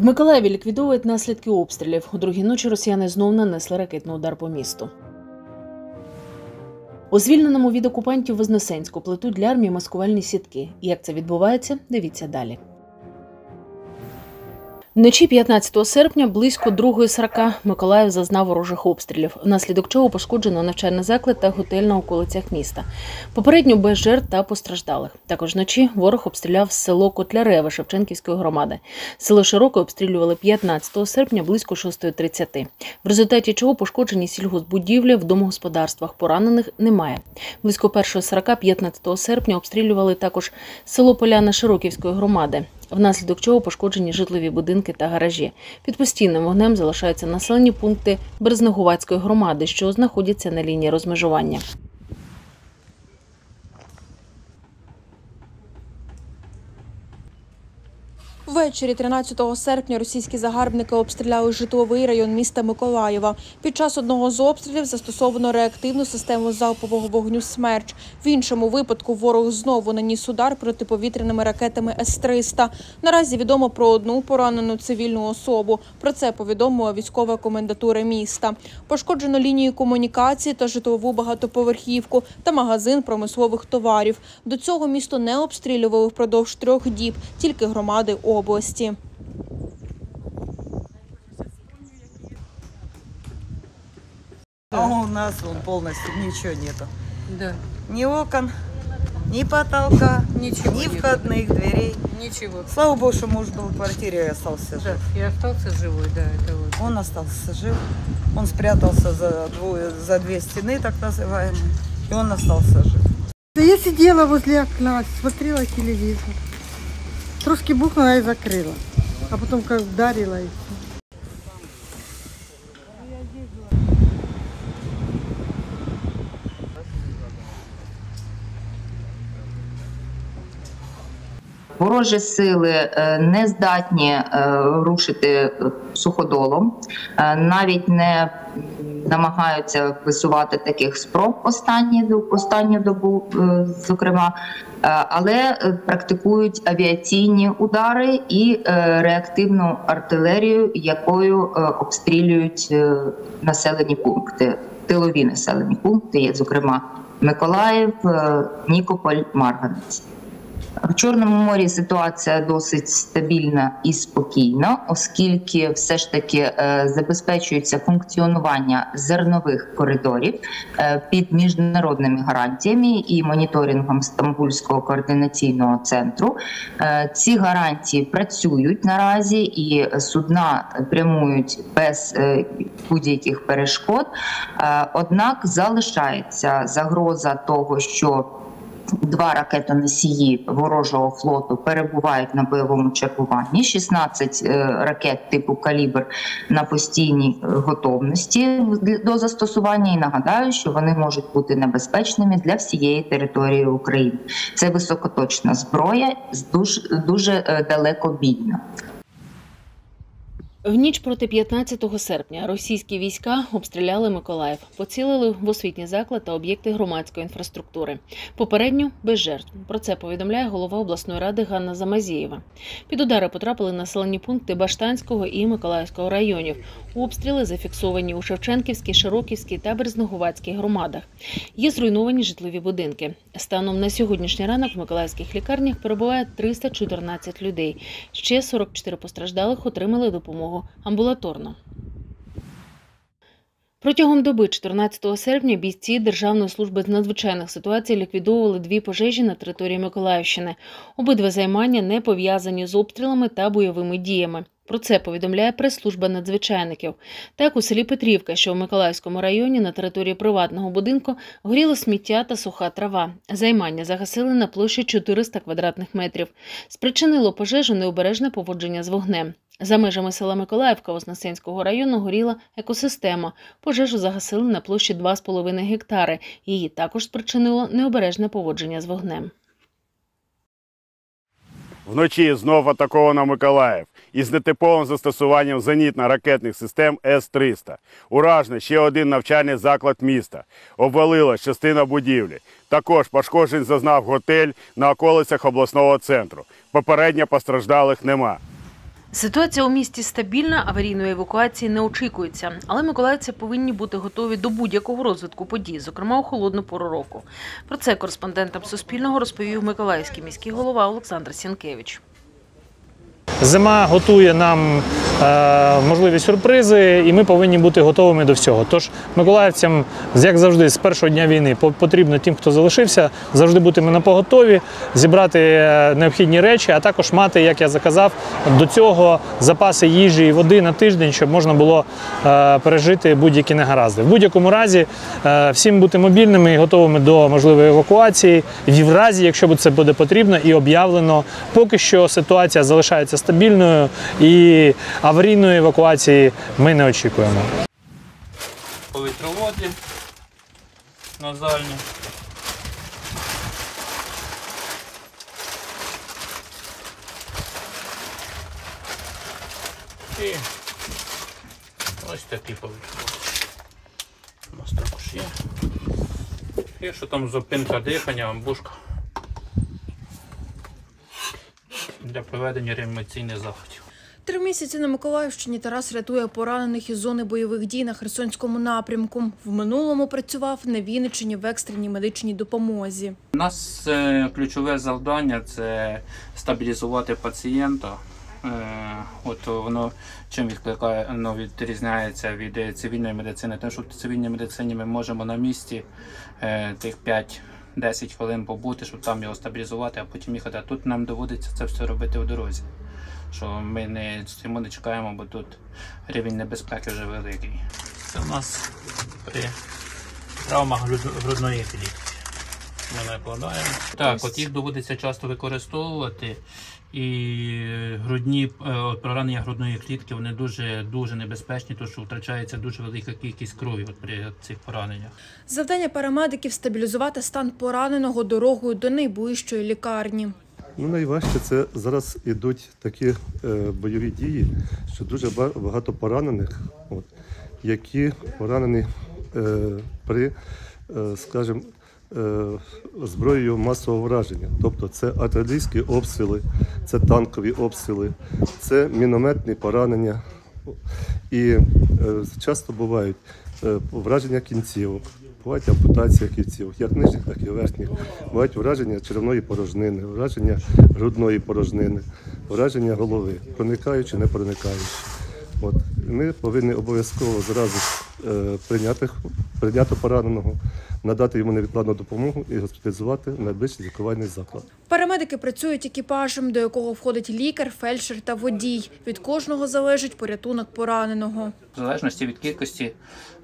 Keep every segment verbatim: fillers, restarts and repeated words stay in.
В Миколаєві ліквідовують наслідки обстрілів. У другій ночі росіяни знов нанесли ракетний удар по місту. У звільненому від окупантів Вознесенську плетуть для армії маскувальні сітки. Як це відбувається, дивіться далі. Вночі п'ятнадцятого серпня близько другої сорока Миколаїв зазнав ворожих обстрілів, внаслідок чого пошкоджено навчальний заклад та готель на околицях міста. Попередньо без жертв та постраждалих. Також вночі ворог обстріляв село Котляреве Шевченківської громади. Село Широке обстрілювали п'ятнадцятого серпня близько шостої тридцяти. В результаті чого пошкоджені сільгоспбудівлі, в домогосподарствах, поранених немає. Близько першої сорока п'ятнадцятого серпня обстрілювали також село Поляна Широківської громади, внаслідок чого пошкоджені житлові будинки та гаражі. Під постійним вогнем залишаються населені пункти Березнегуватської громади, що знаходяться на лінії розмежування. Ввечері тринадцятого серпня російські загарбники обстріляли житловий район міста Миколаєва. Під час одного з обстрілів застосовано реактивну систему залпового вогню «Смерч». В іншому випадку ворог знову наніс удар протиповітряними ракетами С триста. Наразі відомо про одну поранену цивільну особу. Про це повідомила військова комендатура міста. Пошкоджено лінію комунікації та житлову багатоповерхівку та магазин промислових товарів. До цього місто не обстрілювали впродовж трьох діб, тільки громади області. области. А у нас вон полностью ничего нету. Да. Ни окон, ни потолка, Ничего ни нету. входных дверей. Ничего. Слава богу, что муж был в квартире и остался жив. Да, и остался живой, да, это вот. Он остался жив. Он спрятался за, двое, за две стены, так называемые, и он остался жив. Я сидела возле окна, смотрела телевизор. Трошки бухнула и закрыла, а потом как ударила и все. Ворожі сили не здатні рушити суходолом, навіть не намагаються висувати таких спроб останні, останню добу, зокрема, але практикують авіаційні удари і реактивну артилерію, якою обстрілюють населені пункти, тилові населені пункти, зокрема Миколаїв, Нікополь, Марганець. В Чорному морі ситуація досить стабільна і спокійна, оскільки все ж таки забезпечується функціонування зернових коридорів під міжнародними гарантіями і моніторингом Стамбульського координаційного центру. Ці гарантії працюють наразі і судна прямують без будь-яких перешкод. Однак залишається загроза того, що два ракетоносії ворожого флоту перебувають на бойовому чергуванні, шістнадцять ракет типу «Калібр» на постійній готовності до застосування. І нагадаю, що вони можуть бути небезпечними для всієї території України. Це високоточна зброя, дуже, дуже далекобійна. В ніч проти п'ятнадцятого серпня російські війська обстріляли Миколаїв, поцілили в освітній заклад та об'єкти громадської інфраструктури. Попередньо без жертв. Про це повідомляє голова обласної ради Ганна Замазієва. Під удари потрапили населені пункти Баштанського і Миколаївського районів. Обстріли зафіксовані у Шевченківській, Широківській та Березнегуватській громадах. Є зруйновані житлові будинки. Станом на сьогоднішній ранок в миколаївських лікарнях перебуває триста чотирнадцять людей. Ще сорок чотири постраждалих отримали допомогу амбулаторно. Протягом доби чотирнадцятого серпня бійці Державної служби з надзвичайних ситуацій ліквідовували дві пожежі на території Миколаївщини. Обидва займання не пов'язані з обстрілами та бойовими діями. Про це повідомляє прес-служба надзвичайників. Так, у селі Петрівка, що в Миколаївському районі, на території приватного будинку горіло сміття та суха трава. Займання загасили на площі чотириста квадратних метрів. Спричинило пожежу необережне поводження з вогнем. За межами села Миколаївка Вознесенського району горіла екосистема. Пожежу загасили на площі два з половиною гектари. Її також спричинило необережне поводження з вогнем. Вночі знов атаковано Миколаїв із нетиповим застосуванням зенітно-ракетних систем С триста. Уражено ще один навчальний заклад міста. Обвалилась частина будівлі. Також пошкоджень зазнав готель на околицях обласного центру. Попередньо постраждалих нема. Ситуація у місті стабільна, аварійної евакуації не очікується. Але миколаївці повинні бути готові до будь-якого розвитку подій, зокрема у холодну пору року. Про це кореспондентам Суспільного розповів миколаївський міський голова Олександр Сінкевич. Зима готує нам е, можливі сюрпризи, і ми повинні бути готовими до всього. Тож миколаївцям, як завжди, з першого дня війни потрібно тим, хто залишився, завжди бути на поготові, зібрати необхідні речі, а також мати, як я заказав, до цього запаси їжі і води на тиждень, щоб можна було е, пережити будь-які негаразди. В будь-якому разі е, всім бути мобільними і готовими до можливої евакуації, в разі, якщо це буде потрібно і об'явлено. Поки що ситуація залишається стабільною і аварійної евакуації ми не очікуємо. Повітроводи назальні. І ось такі повітроводи. У нас також є. Якщо там зупинка дихання, амбушка для проведення реанімаційних заходів. Три місяці на Миколаївщині Тарас рятує поранених із зони бойових дій на Херсонському напрямку. В минулому працював на Вінниччині в екстреній медичній допомозі. У нас ключове завдання – це стабілізувати пацієнта. От воно чим відкликає, воно відрізняється від цивільної медицини. Тому що в цивільній медицині ми можемо на місці тих п'ять-десять хвилин побути, щоб там його стабілізувати, а потім їхати. А тут нам доводиться це все робити в дорозі. Що ми не стоїмо, не чекаємо, бо тут рівень небезпеки вже великий. Це у нас при травмах грудної клітки. Ми накладаємо. Так, от їх доводиться часто використовувати. І грудні, поранення грудної клітки, вони дуже, дуже небезпечні, тому що втрачається дуже велика кількість крові от при цих пораненнях. Завдання парамедиків – стабілізувати стан пораненого дорогою до найближчої лікарні. Ну, найважче це зараз ідуть такі е, бойові дії, що дуже багато поранених, от, які поранені е, при, е, скажімо, е, зброєю масового враження. Тобто це артилерійські обстріли, це танкові обстріли, це мінометні поранення. І е, часто бувають е, враження кінцівок. Бувають ампутація кінцівок, як нижніх, так і верхніх. Бувають враження черевної порожнини, враження грудної порожнини, враження голови, проникаючи, не проникаючи. От. Ми повинні обов'язково зразу е, прийняти, прийняти пораненого, надати йому невідкладну допомогу і госпіталізувати в найближчий лікувальний заклад. Парамедики працюють екіпажем, до якого входить лікар, фельдшер та водій. Від кожного залежить порятунок пораненого. В залежності від кількості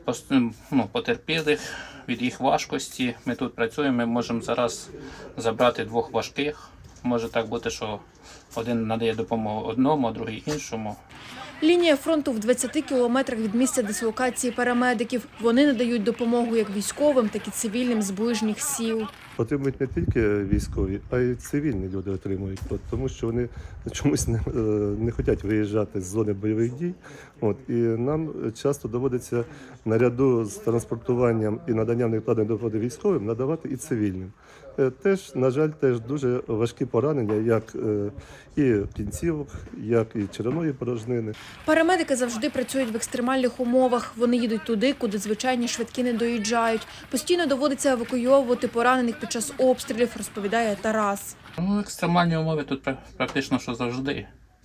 ну, потерпілих, від їх важкості, ми тут працюємо, ми можемо зараз забрати двох важких. Може так бути, що один надає допомогу одному, а другий іншому. Лінія фронту в двадцяти кілометрах від місця дислокації парамедиків. Вони надають допомогу як військовим, так і цивільним з ближніх сіл. Отримують не тільки військові, а й цивільні люди отримують, от, тому що вони чомусь не, не хочуть виїжджати з зони бойових дій. От, і нам часто доводиться наряду з транспортуванням і наданням невідкладної допомоги військовим надавати і цивільним. Теж, на жаль, теж дуже важкі поранення, як і кінцівок, як і черевної порожнини. Парамедики завжди працюють в екстремальних умовах. Вони їдуть туди, куди звичайні швидкі не доїжджають. Постійно доводиться евакуйовувати поранених під час обстрілів, розповідає Тарас. Ну, екстремальні умови тут практично що завжди.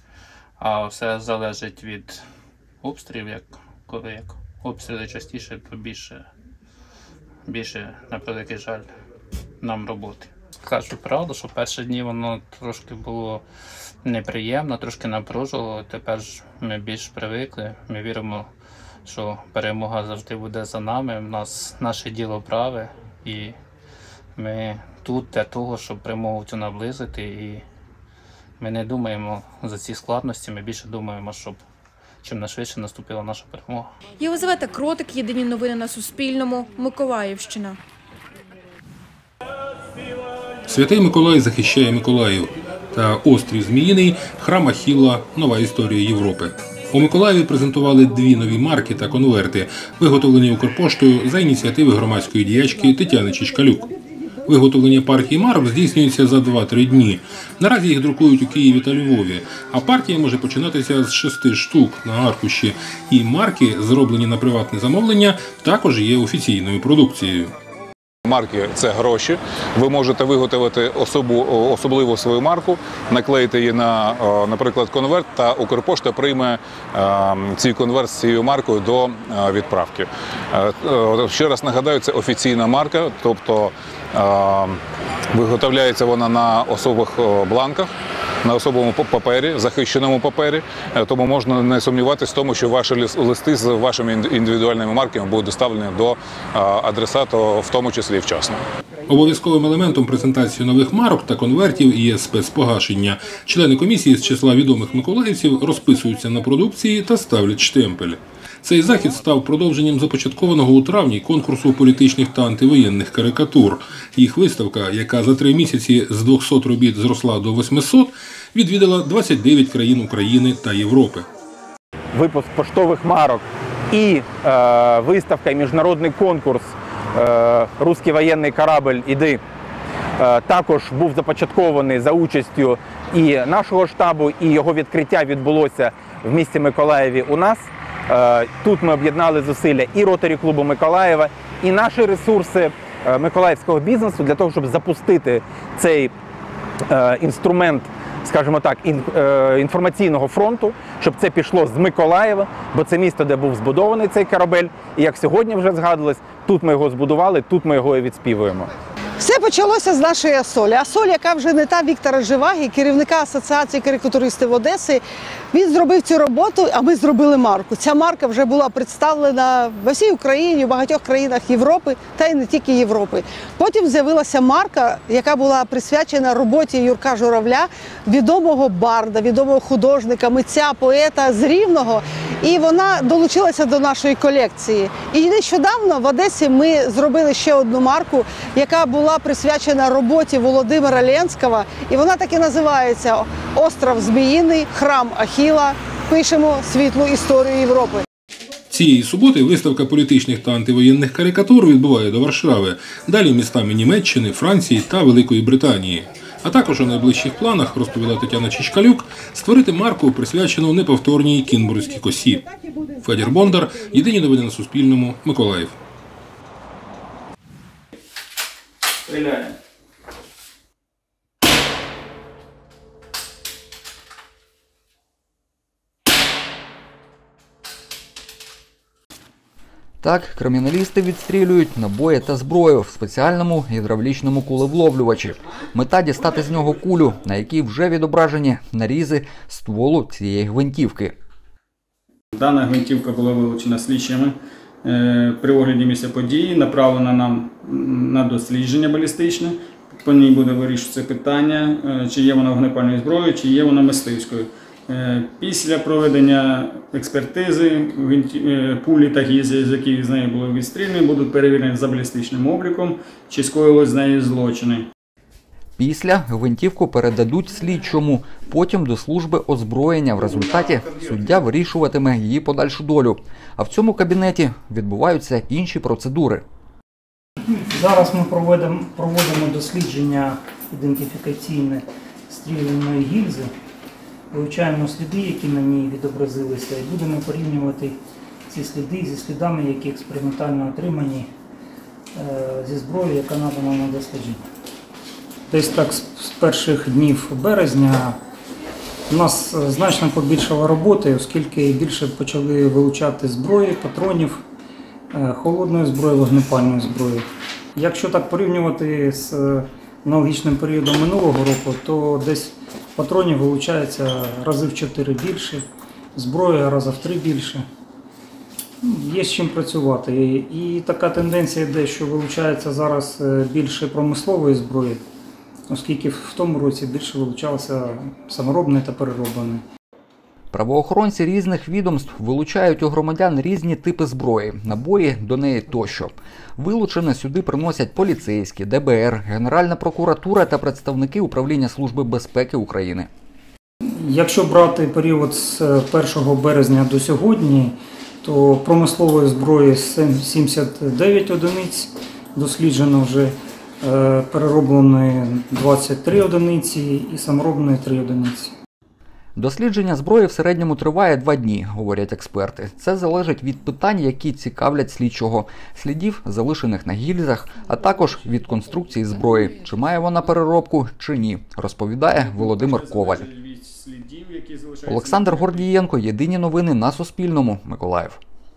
А все залежить від обстрілів, як коли як обстріли частіше, то більше, більше, на превеликий жаль, нам роботи. Кажу правду, що перші дні воно трошки було неприємно, трошки напружувало. Тепер ж ми більш привикли, ми віримо, що перемога завжди буде за нами. У нас наше діло праве і ми тут для того, щоб перемогу цю наблизити. І ми не думаємо за ці складності, ми більше думаємо, щоб чим найшвидше наступила наша перемога. Єлизавета Кротик, єдині новини на Суспільному, Миколаївщина. Святий Миколай захищає Миколаїв та острів Зміїний – храм Ахілла – нова історія Європи. У Миколаєві презентували дві нові марки та конверти, виготовлені Укрпоштою за ініціативи громадської діячки Тетяни Чичкалюк. Виготовлення партій марок здійснюється за два-три дні. Наразі їх друкують у Києві та Львові, а партія може починатися з шести штук на аркуші. І марки, зроблені на приватне замовлення, також є офіційною продукцією. Марки – це гроші. Ви можете виготовити особу, особливу свою марку, наклеїти її на, наприклад, конверт, та Укрпошта прийме цей конверт з цією маркою до відправки. Ще раз нагадаю, це офіційна марка, тобто виготовляється вона на особих бланках, на особовому папері, захищеному папері, тому можна не сумніватися в тому, що ваші листи з вашими індивідуальними марками будуть доставлені до адресата, в тому числі вчасно. Обов'язковим елементом презентації нових марок та конвертів є спецпогашення. Члени комісії з числа відомих миколаївців розписуються на продукції та ставлять штемпель. Цей захід став продовженням започаткованого у травні конкурсу політичних та антивоєнних карикатур. Їх виставка, яка за три місяці з двохсот робіт зросла до восьмисот, відвідала двадцять дев'ять країн України та Європи. Випуск поштових марок і е, виставка і міжнародний конкурс е, «Руський воєнний корабль, іди» е, також був започаткований за участю і нашого штабу, і його відкриття відбулося в місті Миколаєві у нас. Тут ми об'єднали зусилля і Ротарі клубу Миколаєва, і наші ресурси миколаївського бізнесу для того, щоб запустити цей інструмент, скажімо так, інформаційного фронту, щоб це пішло з Миколаєва, бо це місто, де був збудований цей корабель. І як сьогодні вже згадувалось, тут ми його збудували, тут ми його і відспівуємо. Все почалося з нашої Асолі. Асоль, яка вже не та Віктора Живаги, керівника Асоціації карикатуристів Одеси. Він зробив цю роботу, а ми зробили марку. Ця марка вже була представлена во всій Україні, в багатьох країнах Європи, та й не тільки Європи. Потім з'явилася марка, яка була присвячена роботі Юрка Журавля, відомого барда, відомого художника, митця, поета з Рівного. І вона долучилася до нашої колекції. І нещодавно в Одесі ми зробили ще одну марку, яка була присвячена роботі Володимира Ленського. І вона так і називається «Остров Зміїний. Храм Ахіла. Пишемо світлу історію Європи». Цієї суботи виставка політичних та антивоєнних карикатур відбуває до Варшави, далі містами Німеччини, Франції та Великої Британії. А також у найближчих планах, розповіла Тетяна Чичкалюк, створити марку, присвячену неповторній Кінбурзькій косі. Федір Бондар, єдині новини на Суспільному, Миколаїв. Стріляємо. Так, криміналісти відстрілюють набої та зброю в спеціальному гідравлічному кулевловлювачі. Мета – дістати з нього кулю, на якій вже відображені нарізи стволу цієї гвинтівки. Дана гвинтівка була вилучена слідчими при огляді місця події, направлена нам на дослідження балістичне. По ній буде вирішуватися питання, чи є вона вогнепальною зброєю, чи є вона мисливською. Після проведення експертизи пулі та гільзи, з яких з неї були відстріляні, будуть перевірені за балістичним обліком, чи скоїлось з неї злочини. Після гвинтівку передадуть слідчому, потім до служби озброєння. В результаті суддя вирішуватиме її подальшу долю. А в цьому кабінеті відбуваються інші процедури. Зараз ми проводимо, проводимо дослідження ідентифікаційне стріляної гільзи. Вивчаємо сліди, які на ній відобразилися, і будемо порівнювати ці сліди зі слідами, які експериментально отримані зі зброєю, яка надана на дослідження. Десь так з перших днів березня у нас значно побільшала роботи, оскільки більше почали вилучати зброї, патронів, холодної зброї, вогнепальної зброї. Якщо так порівнювати з аналогічним періодом минулого року, то десь патронів вилучається рази в чотири більше, зброя рази в три більше. Є з чим працювати. І така тенденція йде, що вилучається зараз більше промислової зброї, оскільки в тому році більше вилучалося саморобної та переробленої. Правоохоронці різних відомств вилучають у громадян різні типи зброї, набої до неї тощо. Вилучене сюди приносять поліцейські, де бе ер, Генеральна прокуратура та представники Управління Служби безпеки України. Якщо брати період з першого березня до сьогодні, то промислової зброї сімдесят дев'ять одиниць досліджено вже, Е, Перероблені двадцять три одиниці і саморобні три одиниці. Дослідження зброї в середньому триває два дні, говорять експерти. Це залежить від питань, які цікавлять слідчого, слідів, залишених на гільзах, а також від конструкції зброї, чи має вона переробку, чи ні, розповідає Володимир Коваль. Олександр Гордієнко, єдині новини на Суспільному, Миколаїв.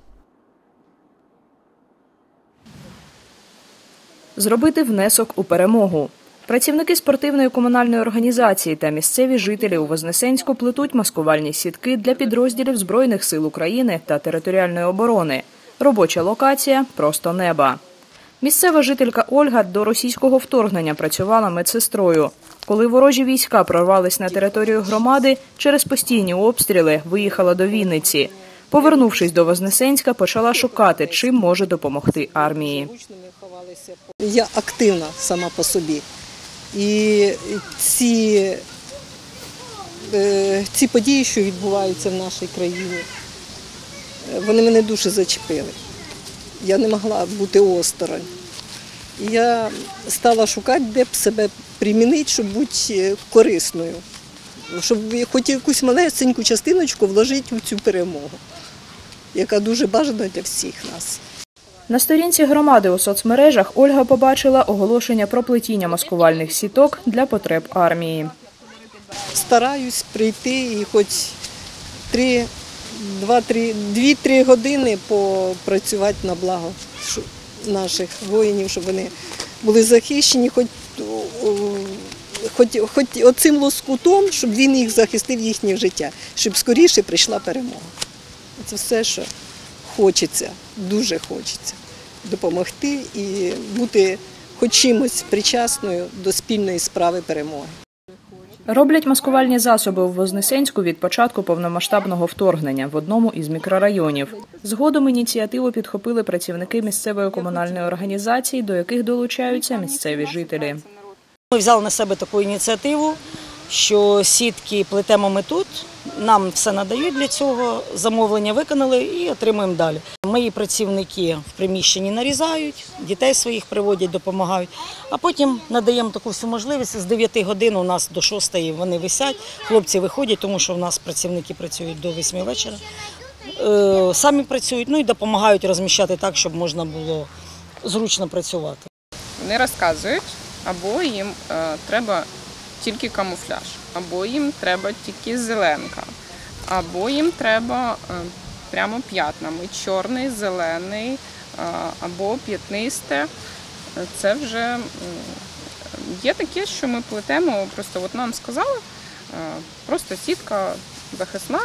Зробити внесок у перемогу. Працівники спортивної комунальної організації та місцеві жителі у Вознесенську плетуть маскувальні сітки для підрозділів Збройних сил України та територіальної оборони. Робоча локація – просто неба. Місцева жителька Ольга до російського вторгнення працювала медсестрою. Коли ворожі війська прорвались на територію громади, через постійні обстріли виїхала до Вінниці. Повернувшись до Вознесенська, почала шукати, чим може допомогти армії. Я активна сама по собі. І ці, ці події, що відбуваються в нашій країні, вони мене дуже зачепили. Я не могла бути осторонь. І я стала шукати, де б себе примінити, щоб бути корисною. Щоб хоч якусь малесеньку частиночку вложити у цю перемогу, яка дуже бажана для всіх нас. На сторінці громади у соцмережах Ольга побачила оголошення про плетіння маскувальних сіток для потреб армії. Стараюсь прийти і хоч дві-три години попрацювати на благо наших воїнів, щоб вони були захищені, хоч, хоч, хоч оцим лоскутом, щоб він їх захистив, їхнє життя, щоб скоріше прийшла перемога. Це все, що хочеться, дуже хочеться допомогти і бути хоч чимось причасною до спільної справи перемоги. Роблять маскувальні засоби у Вознесенську від початку повномасштабного вторгнення в одному із мікрорайонів. Згодом ініціативу підхопили працівники місцевої комунальної організації, до яких долучаються місцеві жителі. Ми взяли на себе таку ініціативу, що сітки плетемо ми тут, нам все надають для цього, замовлення виконали і отримуємо далі. Мої працівники в приміщенні нарізають, дітей своїх приводять, допомагають, а потім надаємо таку всю можливість. З дев'яти годин у нас до шостої вони висять, хлопці виходять, тому що у нас працівники працюють до восьми вечора. Самі працюють, ну і допомагають розміщати так, щоб можна було зручно працювати. Вони розказують, або їм е, треба тільки камуфляж, або їм треба тільки зеленка, або їм треба е, прямо п'ятнами, чорний, зелений, е, або п'ятнисте. Це вже е, є таке, що ми плетемо, просто от нам сказали, е, просто сітка захисна,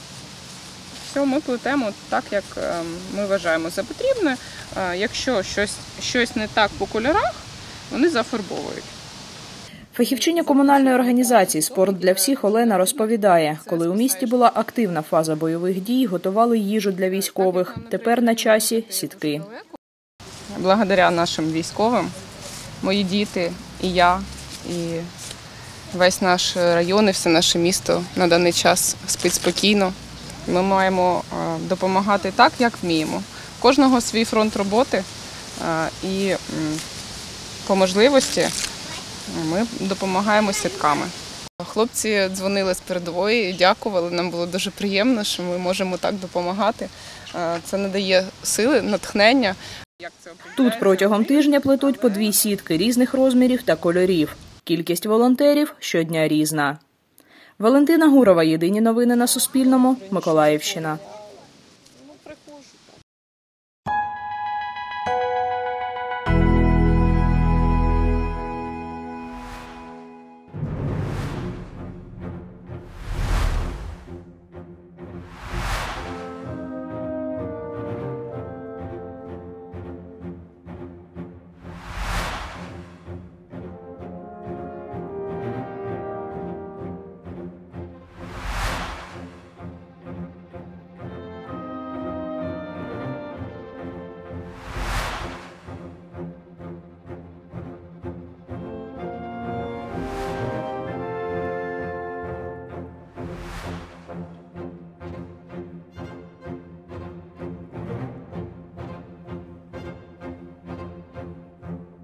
все, ми плетемо так, як е, ми вважаємо за потрібне. Е, якщо щось, щось не так по кольорах, вони зафарбовують. Фахівчиня комунальної організації «Спорт для всіх» Олена розповідає, коли у місті була активна фаза бойових дій, готували їжу для військових. Тепер на часі сітки. Благодаря нашим військовим, мої діти і я, і весь наш район, і все наше місто на даний час спить спокійно. Ми маємо допомагати так, як вміємо. У кожного свій фронт роботи і по можливості ми допомагаємо сітками. Хлопці дзвонили з передової і дякували. Нам було дуже приємно, що ми можемо так допомагати. Це надає сили, натхнення. Тут протягом тижня плетуть по дві сітки різних розмірів та кольорів. Кількість волонтерів щодня різна. Валентина Гурова. Єдині новини на Суспільному. Миколаївщина.